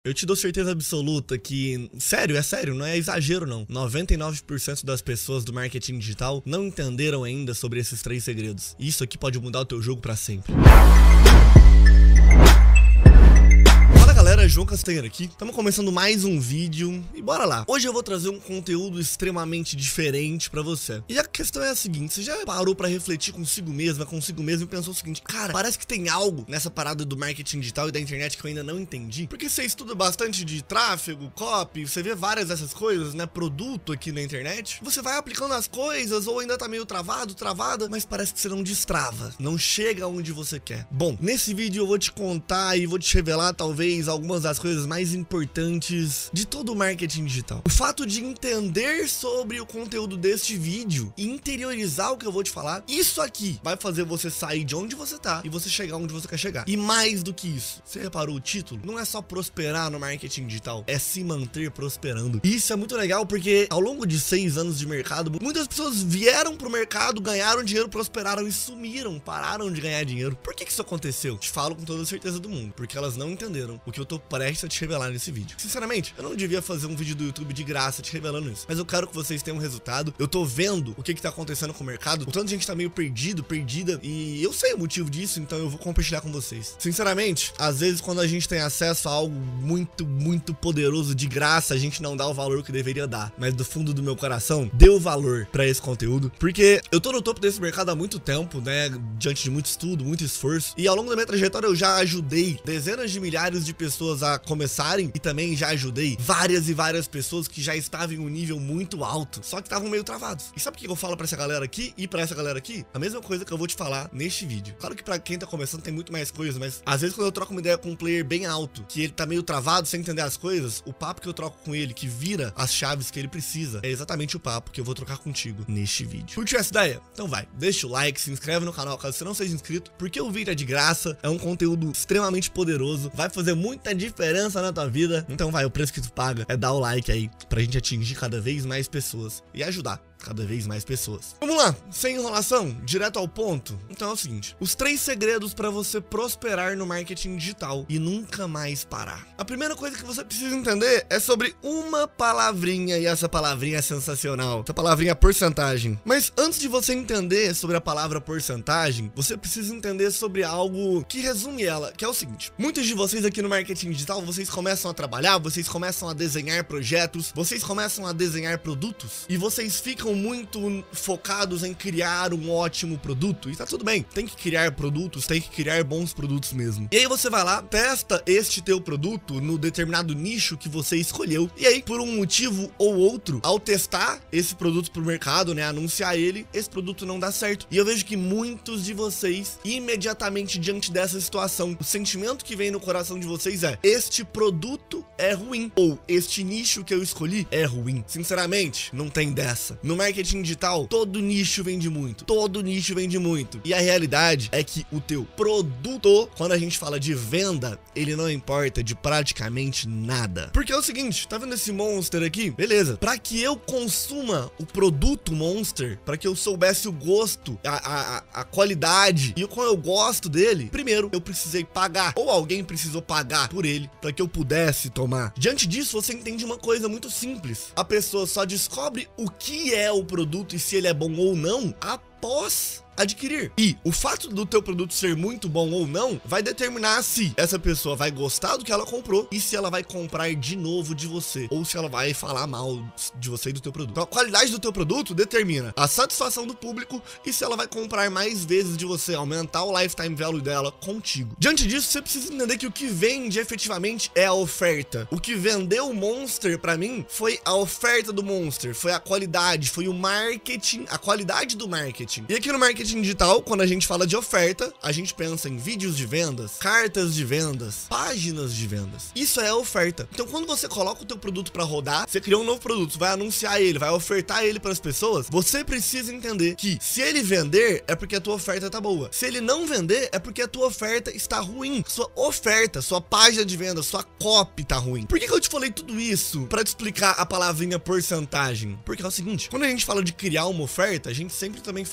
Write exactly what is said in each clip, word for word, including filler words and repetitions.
Eu te dou certeza absoluta que, sério, é sério, não é exagero não, noventa e nove por cento das pessoas do marketing digital não entenderam ainda sobre esses três segredos. E isso aqui pode mudar o teu jogo pra sempre. Galera, João Castanheira aqui, estamos começando mais um vídeo e bora lá. Hoje eu vou trazer um conteúdo extremamente diferente pra você. E a questão é a seguinte, você já parou pra refletir consigo mesma, consigo mesmo e pensou o seguinte: cara, parece que tem algo nessa parada do marketing digital e da internet que eu ainda não entendi? Porque você estuda bastante de tráfego, copy, você vê várias dessas coisas, né, produto aqui na internet, você vai aplicando as coisas ou ainda tá meio travado, travada, mas parece que você não destrava, não chega onde você quer. Bom, nesse vídeo eu vou te contar e vou te revelar talvez algumas das coisas mais importantes de todo o marketing digital. O fato de entender sobre o conteúdo deste vídeo e interiorizar o que eu vou te falar, isso aqui vai fazer você sair de onde você tá e você chegar onde você quer chegar. E mais do que isso, você reparou o título? Não é só prosperar no marketing digital, é se manter prosperando. E isso é muito legal porque ao longo de seis anos de mercado, muitas pessoas vieram pro mercado, ganharam dinheiro, prosperaram e sumiram, pararam de ganhar dinheiro. Por que que isso aconteceu? Te falo com toda a certeza do mundo, porque elas não entenderam o que eu tô prestes a te revelar nesse vídeo. Sinceramente, eu não devia fazer um vídeo do YouTube de graça te revelando isso, mas eu quero que vocês tenham um resultado. Eu tô vendo o que que tá acontecendo com o mercado, o tanto de gente tá meio perdido, perdida, e eu sei o motivo disso, então eu vou compartilhar com vocês. Sinceramente, às vezes quando a gente tem acesso a algo muito, muito poderoso de graça, a gente não dá o valor que deveria dar, mas do fundo do meu coração, dê o valor pra esse conteúdo, porque eu tô no topo desse mercado há muito tempo, né, diante de muito estudo, muito esforço, e ao longo da minha trajetória eu já ajudei dezenas de milhares de pessoas a começarem e também já ajudei várias e várias pessoas que já estavam em um nível muito alto, só que estavam meio travados. E sabe o que eu falo pra essa galera aqui e pra essa galera aqui? A mesma coisa que eu vou te falar neste vídeo. Claro que pra quem tá começando tem muito mais coisas, mas às vezes quando eu troco uma ideia com um player bem alto, que ele tá meio travado, sem entender as coisas, o papo que eu troco com ele, que vira as chaves que ele precisa, é exatamente o papo que eu vou trocar contigo neste vídeo. Curtiu essa ideia? Então vai, deixa o like, se inscreve no canal caso você não seja inscrito, porque o vídeo é de graça, é um conteúdo extremamente poderoso, vai fazer muita diferença na tua vida. Então vai, o preço que tu paga é dar o like aí pra gente atingir cada vez mais pessoas e ajudar cada vez mais pessoas. Vamos lá, sem enrolação, direto ao ponto. Então é o seguinte, os três segredos para você prosperar no marketing digital e nunca mais parar. A primeira coisa que você precisa entender é sobre uma palavrinha, e essa palavrinha é sensacional, essa palavrinha é porcentagem. Mas antes de você entender sobre a palavra porcentagem, você precisa entender sobre algo que resume ela, que é o seguinte: muitos de vocês aqui no marketing digital, vocês começam a trabalhar, vocês começam a desenhar projetos, vocês começam a desenhar produtos e vocês ficam muito focados em criar um ótimo produto, e tá tudo bem, tem que criar produtos, tem que criar bons produtos mesmo. E aí você vai lá, testa este teu produto no determinado nicho que você escolheu, e aí por um motivo ou outro, ao testar esse produto pro mercado, né, anunciar ele, esse produto não dá certo. E eu vejo que muitos de vocês, imediatamente diante dessa situação, o sentimento que vem no coração de vocês é: este produto é ruim, ou este nicho que eu escolhi é ruim. Sinceramente, não tem dessa. No marketing digital, todo nicho vende muito, todo nicho vende muito. E a realidade é que o teu produto, quando a gente fala de venda, ele não importa de praticamente nada. Porque é o seguinte, tá vendo esse monster aqui? Beleza, pra que eu consuma o produto monster, pra que eu soubesse o gosto, a, a, a qualidade e o qual eu gosto dele, primeiro eu precisei pagar, ou alguém precisou pagar por ele, pra que eu pudesse tomar. Diante disso, você entende uma coisa muito simples: a pessoa só descobre o que é o produto e se ele é bom ou não após adquirir. E o fato do teu produto ser muito bom ou não vai determinar se essa pessoa vai gostar do que ela comprou e se ela vai comprar de novo de você, ou se ela vai falar mal de você e do teu produto. Então a qualidade do teu produto determina a satisfação do público e se ela vai comprar mais vezes de você, aumentar o lifetime value dela contigo. Diante disso, você precisa entender que o que vende efetivamente é a oferta. O que vendeu o Monster pra mim foi a oferta do Monster, foi a qualidade, foi o marketing, a qualidade do marketing. E aqui no marketing digital, quando a gente fala de oferta, a gente pensa em vídeos de vendas, cartas de vendas, páginas de vendas. Isso é oferta. Então, quando você coloca o teu produto para rodar, você criou um novo produto, vai anunciar ele, vai ofertar ele para as pessoas, você precisa entender que se ele vender, é porque a tua oferta tá boa. Se ele não vender, é porque a tua oferta está ruim. Sua oferta, sua página de venda, sua copy tá ruim. Por que que eu te falei tudo isso para te explicar a palavrinha porcentagem? Porque é o seguinte, quando a gente fala de criar uma oferta, a gente sempre também fala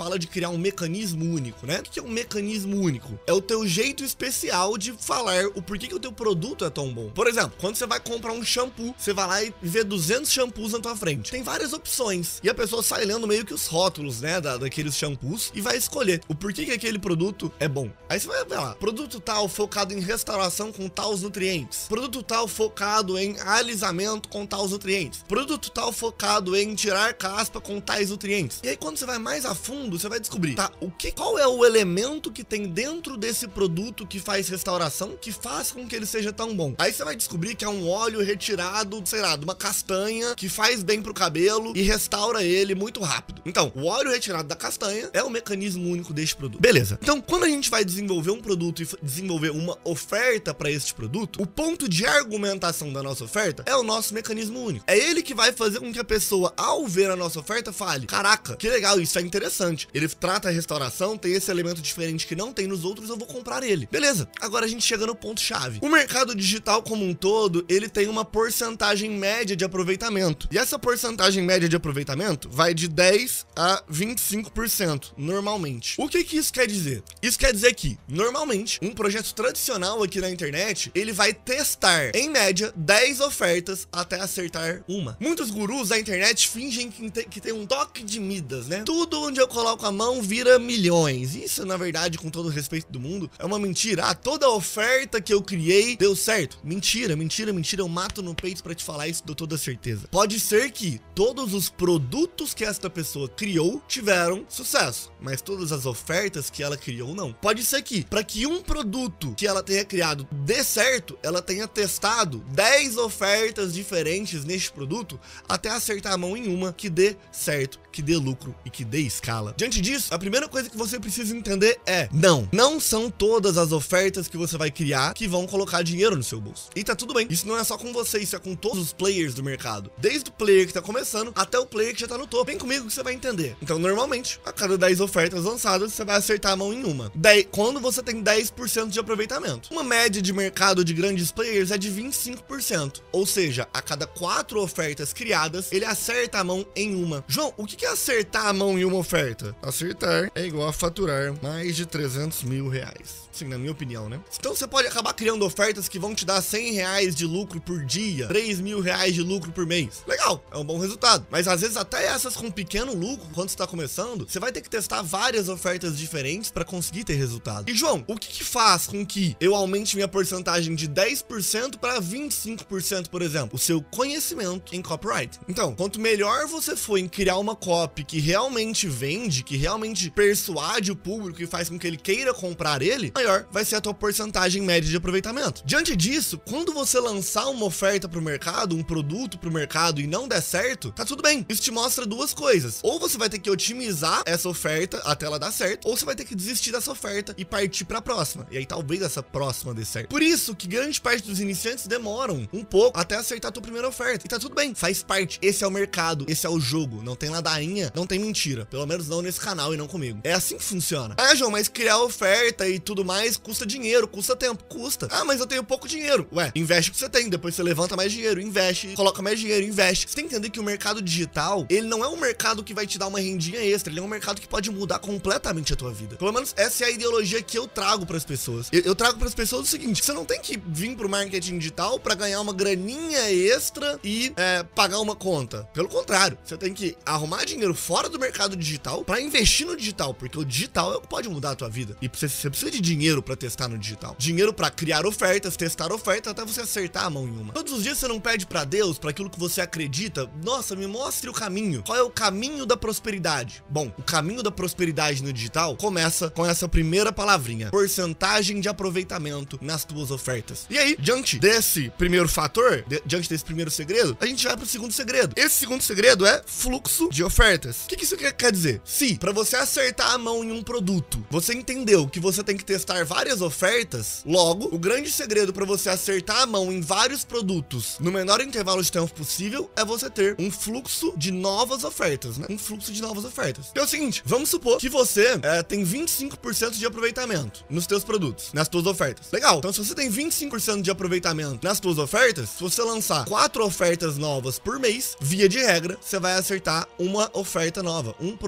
fala de criar um mecanismo único, né? O que é um mecanismo único? É o teu jeito especial de falar o porquê que o teu produto é tão bom. Por exemplo, quando você vai comprar um shampoo, você vai lá e vê duzentos shampoos na tua frente. Tem várias opções. E a pessoa sai lendo meio que os rótulos, né, da, daqueles shampoos e vai escolher o porquê que aquele produto é bom. Aí você vai ver lá, produto tal focado em restauração com tais nutrientes. Produto tal focado em alisamento com tais nutrientes. Produto tal focado em tirar caspa com tais nutrientes. E aí quando você vai mais a fundo, você vai descobrir, tá, o que, qual é o elemento que tem dentro desse produto que faz restauração, que faz com que ele seja tão bom. Aí você vai descobrir que é um óleo retirado, sei lá, de uma castanha que faz bem pro cabelo e restaura ele muito rápido. Então, o óleo retirado da castanha é o mecanismo único deste produto. Beleza. Então, quando a gente vai desenvolver um produto e desenvolver uma oferta para este produto, o ponto de argumentação da nossa oferta é o nosso mecanismo único. É ele que vai fazer com que a pessoa, ao ver a nossa oferta, fale, caraca, que legal, isso é interessante. Ele trata a restauração, tem esse elemento diferente que não tem nos outros, eu vou comprar ele. Beleza. Agora a gente chega no ponto chave. O mercado digital como um todo, ele tem uma porcentagem média de aproveitamento. E essa porcentagem média de aproveitamento vai de dez a vinte e cinco por cento, normalmente. O que que isso quer dizer? Isso quer dizer que, normalmente, um projeto tradicional aqui na internet, ele vai testar, em média, dez ofertas até acertar uma. Muitos gurus da internet fingem que tem, que tem um toque de Midas, né? Tudo onde eu coloco a mão vira milhões. Isso, na verdade, com todo o respeito do mundo, é uma mentira. Ah, toda oferta que eu criei deu certo. Mentira, mentira, mentira. Eu mato no peito pra te falar isso, dou toda certeza. Pode ser que todos os produtos que esta pessoa criou tiveram sucesso, mas todas as ofertas que ela criou não. Pode ser que, para que um produto que ela tenha criado dê certo, ela tenha testado dez ofertas diferentes neste produto até acertar a mão em uma que dê certo, que dê lucro e que dê escala. Diante disso, a primeira coisa que você precisa entender é, não, não são todas as ofertas que você vai criar que vão colocar dinheiro no seu bolso. E tá tudo bem, isso não é só com você, isso é com todos os players do mercado. Desde o player que tá começando até o player que já tá no topo. Vem comigo que você vai entender. Então, normalmente, a cada dez ofertas lançadas, você vai acertar a mão em uma. dez, quando você tem dez por cento de aproveitamento. Uma média de mercado de grandes players é de vinte e cinco por cento. Ou seja, a cada quatro ofertas criadas, ele acerta a mão em uma. João, o que é acertar a mão em uma oferta? Acertar é igual a faturar mais de trezentos mil reais. Sim, na minha opinião, né? Então você pode acabar criando ofertas que vão te dar cem reais de lucro por dia, três mil reais de lucro por mês. Legal, é um bom resultado. Mas às vezes até essas com pequeno lucro, quando você tá começando, você vai ter que testar várias ofertas diferentes para conseguir ter resultado. E João, o que que faz com que eu aumente minha porcentagem de dez por cento para vinte e cinco por cento, por exemplo? O seu conhecimento em copyright. Então, quanto melhor você for em criar uma copy que realmente vende, que realmente persuade o público e faz com que ele queira comprar ele, maior vai ser a tua porcentagem média de aproveitamento. Diante disso, quando você lançar uma oferta pro mercado, um produto pro mercado e não der certo, tá tudo bem. Isso te mostra duas coisas. Ou você vai ter que otimizar essa oferta até ela dar certo, ou você vai ter que desistir dessa oferta e partir pra próxima. E aí talvez essa próxima dê certo. Por isso que grande parte dos iniciantes demoram um pouco até acertar a tua primeira oferta. E tá tudo bem, faz parte. Esse é o mercado, esse é o jogo. Não tem ladainha, não tem mentira. Pelo menos não nesse canal e não comigo. É assim que funciona. Ah, João, mas criar oferta e tudo mais mais custa dinheiro, custa tempo, custa. Ah, mas eu tenho pouco dinheiro. Ué, investe o que você tem, depois você levanta mais dinheiro, investe, coloca mais dinheiro, investe. Você tem que entender que o mercado digital, ele não é um mercado que vai te dar uma rendinha extra, ele é um mercado que pode mudar completamente a tua vida. Pelo menos essa é a ideologia que eu trago pras pessoas. Eu, eu trago pras pessoas o seguinte, você não tem que vir pro marketing digital pra ganhar uma graninha extra e é, pagar uma conta. Pelo contrário, você tem que arrumar dinheiro fora do mercado digital pra investir no digital, porque o digital é o que pode mudar a tua vida. E você, você precisa de dinheiro para testar no digital. Dinheiro para criar ofertas, testar ofertas até você acertar a mão em uma. Todos os dias você não pede para Deus, para aquilo que você acredita, nossa, me mostre o caminho. Qual é o caminho da prosperidade? Bom, o caminho da prosperidade no digital começa com essa primeira palavrinha, porcentagem de aproveitamento nas tuas ofertas. E aí, diante desse primeiro fator, de, diante desse primeiro segredo, a gente vai pro segundo segredo. Esse segundo segredo é fluxo de ofertas. O que que isso quer dizer? Se para você acertar a mão em um produto, você entendeu que você tem que testar várias ofertas, logo, o grande segredo para você acertar a mão em vários produtos no menor intervalo de tempo possível é você ter um fluxo de novas ofertas, né? Um fluxo de novas ofertas. Que é o seguinte, vamos supor que você é, tem vinte e cinco por cento de aproveitamento nos teus produtos, nas tuas ofertas. Legal, então se você tem vinte e cinco por cento de aproveitamento nas tuas ofertas, se você lançar quatro ofertas novas por mês, via de regra, você vai acertar uma oferta nova, um produto novo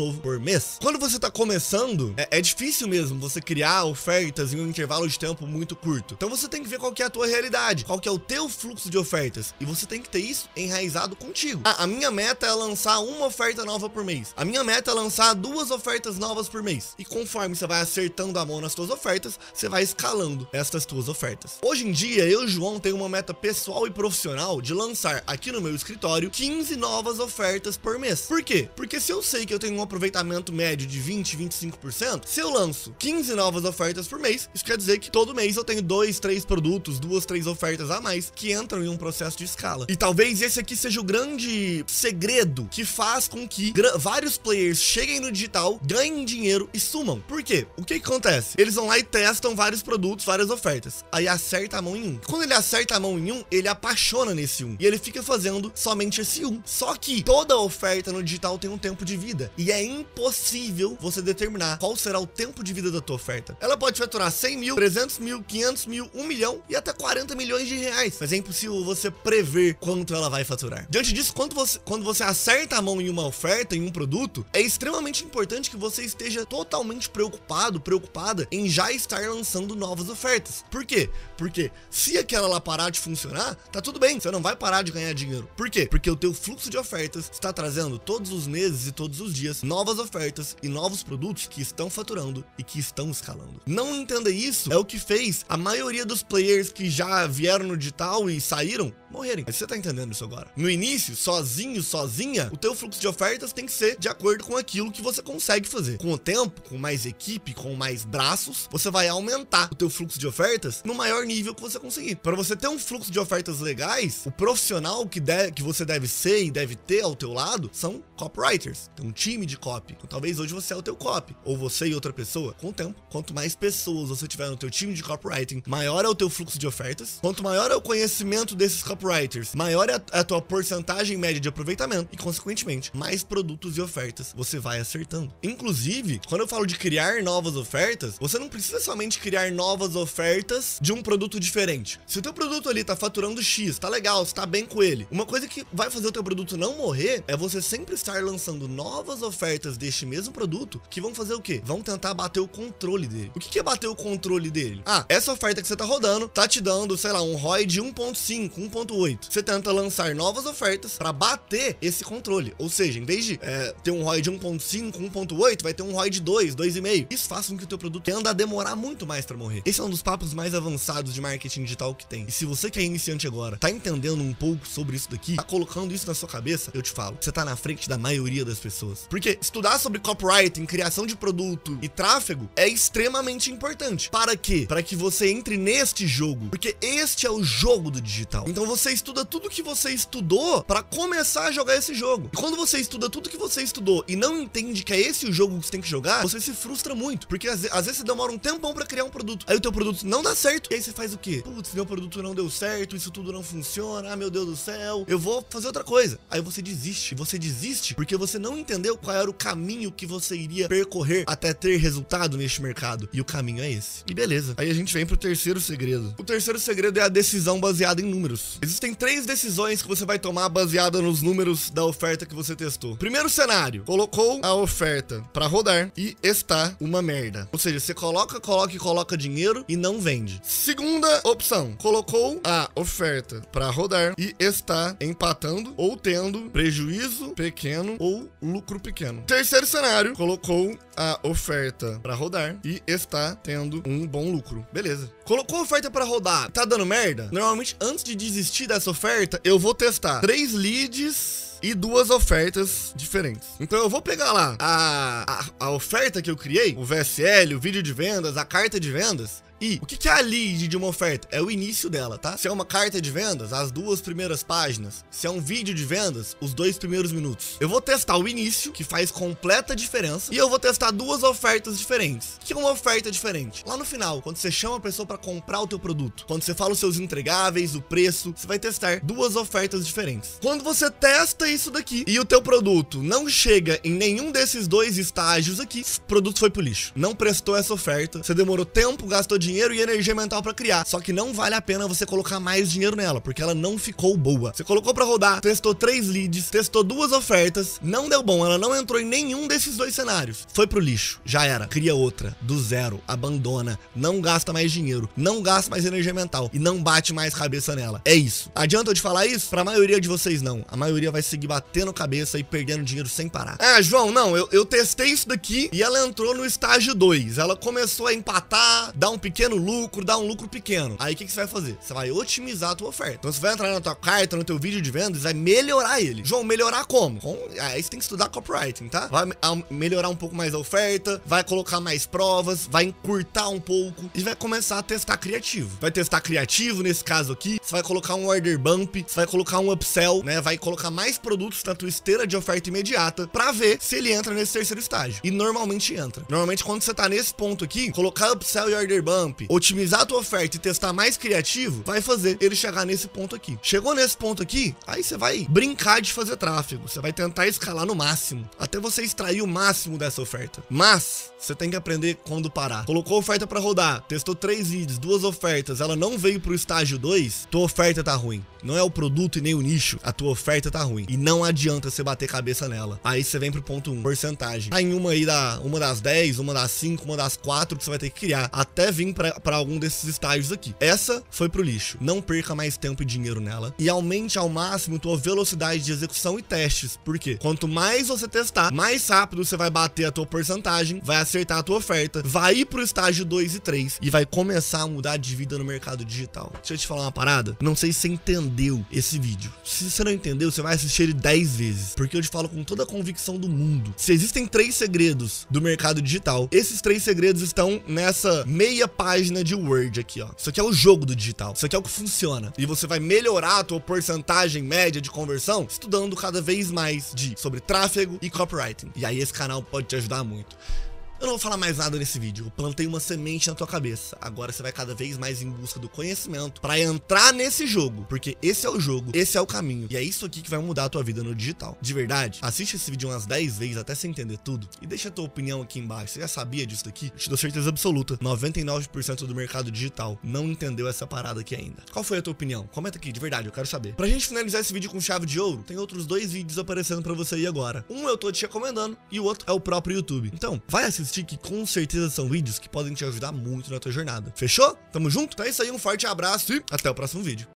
novo por mês. Quando você tá começando, é, é difícil mesmo você criar ofertas em um intervalo de tempo muito curto. Então você tem que ver qual que é a tua realidade, qual que é o teu fluxo de ofertas, e você tem que ter isso enraizado contigo. Ah, a minha meta é lançar uma oferta nova por mês. A minha meta é lançar duas ofertas novas por mês. E conforme você vai acertando a mão nas tuas ofertas, você vai escalando estas tuas ofertas. Hoje em dia, eu, João, tenho uma meta pessoal e profissional de lançar aqui no meu escritório quinze novas ofertas por mês. Por quê? Porque se eu sei que eu tenho um aproveitamento médio de vinte, vinte e cinco por cento, se eu lanço quinze novas ofertas por mês, isso quer dizer que todo mês eu tenho dois, três produtos, duas, três ofertas a mais que entram em um processo de escala. E talvez esse aqui seja o grande segredo que faz com que vários players cheguem no digital, ganhem dinheiro e sumam. Por quê? O que que acontece? Eles vão lá e testam vários produtos, várias ofertas. Aí acerta a mão em um. Quando ele acerta a mão em um, ele apaixona nesse um. E ele fica fazendo somente esse um. Só que toda oferta no digital tem um tempo de vida. E é impossível você determinar qual será o tempo de vida da tua oferta. Ela pode faturar cem mil, trezentos mil, quinhentos mil, um milhão e até quarenta milhões de reais. Mas é impossível você prever quanto ela vai faturar. Diante disso, quando você, quando você acerta a mão em uma oferta, em um produto, é extremamente importante que você esteja totalmente preocupado, preocupada em já estar lançando novas ofertas. Por quê? Porque se aquela lá parar de funcionar, tá tudo bem, você não vai parar de ganhar dinheiro. Por quê? Porque o teu fluxo de ofertas está trazendo todos os meses e todos os dias novas ofertas e novos produtos que estão faturando e que estão escalando. Não entenda isso, é o que fez a maioria dos players que já vieram no digital e saíram morrerem. Mas você tá entendendo isso agora? No início, sozinho, sozinha, o teu fluxo de ofertas tem que ser de acordo com aquilo que você consegue fazer. Com o tempo, com mais equipe, com mais braços, você vai aumentar o teu fluxo de ofertas no maior nível que você conseguir. Para você ter um fluxo de ofertas legais, o profissional que, deve, que você deve ser e deve ter ao teu lado são copywriters. Tem um time de copy. Então, talvez hoje você é o teu copy, ou você e outra pessoa. Com o tempo, quanto mais pessoas você tiver no teu time de copywriting, maior é o teu fluxo de ofertas. Quanto maior é o conhecimento desses copywriters, maior é a tua porcentagem média de aproveitamento e, consequentemente, mais produtos e ofertas você vai acertando. Inclusive, quando eu falo de criar novas ofertas, você não precisa somente criar novas ofertas de um produto diferente. Se o teu produto ali tá faturando X, tá legal, você tá bem com ele, uma coisa que vai fazer o teu produto não morrer é você sempre estar lançando novas ofertas deste mesmo produto que vão fazer o quê? Vão tentar bater o controle dele. O que é bater o controle dele? Ah, essa oferta que você tá rodando tá te dando, sei lá, um R O I de um ponto cinco, um ponto oito. Você tenta lançar novas ofertas para bater esse controle. Ou seja, em vez de é, ter um R O I de um ponto cinco, um ponto oito, vai ter um R O I de dois, dois vírgula cinco. Isso faz com que o teu produto tenda a demorar muito mais para morrer. Esse é um dos papos mais avançados de marketing digital que tem. E se você que é iniciante agora, tá entendendo um pouco sobre isso daqui, tá colocando isso na sua cabeça, eu te falo, você tá na frente da maioria das pessoas. Porque estudar sobre copywriting, criação de produto e tráfego é extremamente importante. Para quê? Para que você entre neste jogo. Porque este é o jogo do digital. Então você estuda tudo que você estudou para começar a jogar esse jogo. E quando você estuda tudo que você estudou e não entende que é esse o jogo que você tem que jogar, você se frustra muito. Porque às vezes, às vezes você demora um tempão para criar um produto. Aí o teu produto não dá certo. E aí você faz o quê? Putz, meu produto não deu certo, isso tudo não funciona. Ah, meu Deus do céu, eu vou fazer outra coisa. Aí você desiste. Você desiste porque você não entendeu qual era o caminho que você iria percorrer até ter resultado neste mercado. E o caminho é esse. E beleza. Aí a gente vem pro terceiro segredo. O terceiro segredo é a decisão baseada em números. Existem três decisões que você vai tomar baseada nos números da oferta que você testou. Primeiro cenário, colocou a oferta pra rodar e está uma merda. Ou seja, você coloca, coloca e coloca dinheiro e não vende. Segunda opção, colocou a oferta pra rodar e está empatando ou tendo prejuízo pequeno ou lucro pequeno. Terceiro cenário, colocou a oferta pra rodar e está tendo um bom lucro. Beleza. Colocou a oferta pra rodar, tá dando merda? Normalmente, antes de desistir dessa oferta, eu vou testar três leads e duas ofertas diferentes. Então eu vou pegar lá a, a, a oferta que eu criei, o V S L, o vídeo de vendas, a carta de vendas. E o que é a lead de uma oferta? É o início dela, tá? Se é uma carta de vendas, as duas primeiras páginas. Se é um vídeo de vendas, os dois primeiros minutos. Eu vou testar o início, que faz completa diferença. E eu vou testar duas ofertas diferentes. O que é uma oferta diferente? Lá no final, quando você chama a pessoa para comprar o teu produto, quando você fala os seus entregáveis, o preço, você vai testar duas ofertas diferentes. Quando você testa isso daqui e o teu produto não chega em nenhum desses dois estágios aqui, o produto foi pro lixo. Não prestou essa oferta, você demorou tempo, gastou dinheiro, dinheiro e energia mental pra criar. Só que não vale a pena você colocar mais dinheiro nela, porque ela não ficou boa. Você colocou pra rodar, testou três leads, testou duas ofertas, não deu bom, ela não entrou em nenhum desses dois cenários. Foi pro lixo, já era. Cria outra, do zero, abandona, não gasta mais dinheiro, não gasta mais energia mental e não bate mais cabeça nela. É isso. Adianta eu te falar isso? Pra maioria de vocês não. A maioria vai seguir batendo cabeça e perdendo dinheiro sem parar. Ah, João, não, eu, eu testei isso daqui e ela entrou no estágio dois. Ela começou a empatar, dar um pequeno lucro, dar um lucro pequeno. Aí o que, que você vai fazer? Você vai otimizar a tua oferta. Então você vai entrar na tua carta, no teu vídeo de vendas, vai melhorar ele. João, melhorar como? Com... Aí você tem que estudar copywriting, tá? Vai melhorar um pouco mais a oferta, vai colocar mais provas, vai encurtar um pouco e vai começar a testar criativo. Vai testar criativo nesse caso aqui, você vai colocar um order bump, você vai colocar um upsell, né? Vai colocar mais produtos na tua esteira de oferta imediata pra ver se ele entra nesse terceiro estágio. E normalmente entra. Normalmente quando você tá nesse ponto aqui, colocar upsell e order bump, otimizar a tua oferta e testar mais criativo, vai fazer ele chegar nesse ponto aqui. Chegou nesse ponto aqui, aí você vai brincar de fazer tráfego. Você vai tentar escalar no máximo, até você extrair o máximo dessa oferta. Mas você tem que aprender quando parar. Colocou oferta pra rodar, testou três leads, duas ofertas, ela não veio pro estágio dois, tua oferta tá ruim. Não é o produto e nem o nicho, a tua oferta tá ruim. E não adianta você bater cabeça nela. Aí você vem pro ponto um, porcentagem. Tá em uma aí, da, uma das dez, uma das cinco, uma das quatro que você vai ter que criar, até vir pra, pra algum desses estágios aqui. Essa foi pro lixo. Não perca mais tempo e dinheiro nela. E aumente ao máximo tua velocidade de execução e testes. Por quê? Quanto mais você testar, mais rápido você vai bater a tua porcentagem, vai acertar a tua oferta, vai ir pro estágio dois e três e vai começar a mudar de vida no mercado digital. Deixa eu te falar uma parada. Não sei se você entendeu esse vídeo. Se você não entendeu, você vai assistir ele dez vezes, porque eu te falo com toda a convicção do mundo. Se existem três segredos do mercado digital, esses três segredos estão nessa meia página de Word aqui, ó. Isso aqui é o jogo do digital. Isso aqui é o que funciona. E você vai melhorar a tua porcentagem média de conversão estudando cada vez mais de sobre tráfego e copywriting. E aí esse canal pode te ajudar muito. Eu não vou falar mais nada nesse vídeo, eu plantei uma semente na tua cabeça. Agora você vai cada vez mais em busca do conhecimento pra entrar nesse jogo, porque esse é o jogo, esse é o caminho. E é isso aqui que vai mudar a tua vida no digital. De verdade, assiste esse vídeo umas dez vezes até você entender tudo e deixa a tua opinião aqui embaixo. Você já sabia disso daqui? Eu te dou certeza absoluta, noventa e nove por cento do mercado digital não entendeu essa parada aqui ainda. Qual foi a tua opinião? Comenta aqui, de verdade, eu quero saber. Pra gente finalizar esse vídeo com chave de ouro, tem outros dois vídeos aparecendo pra você aí agora. Um eu tô te recomendando e o outro é o próprio YouTube. Então, vai assistir que com certeza são vídeos que podem te ajudar muito na tua jornada. Fechou? Tamo junto? Então é isso aí, um forte abraço e até o próximo vídeo.